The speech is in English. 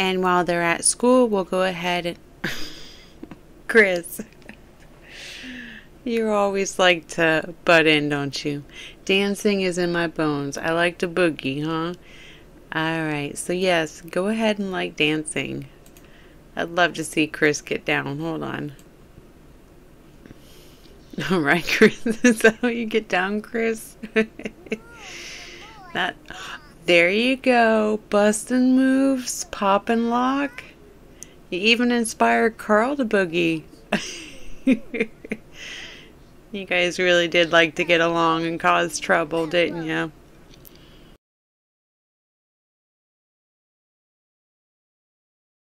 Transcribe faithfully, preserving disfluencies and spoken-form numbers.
And while they're at school, we'll go ahead and... Chris, you always like to butt in, don't you? Dancing is in my bones. I like to boogie, huh? Alright, so yes, go ahead and like dancing. I'd love to see Chris get down. Hold on. Alright, Chris. Is that how you get down, Chris? That... There you go. Bustin' moves. Pop and lock. You even inspired Carl to boogie. You guys really did like to get along and cause trouble, didn't you?